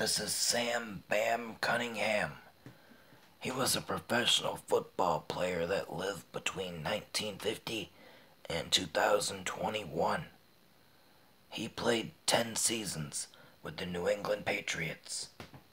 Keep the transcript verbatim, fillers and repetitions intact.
This is Sam Bam Cunningham. He was a professional football player that lived between nineteen fifty and two thousand twenty-one. He played ten seasons with the New England Patriots.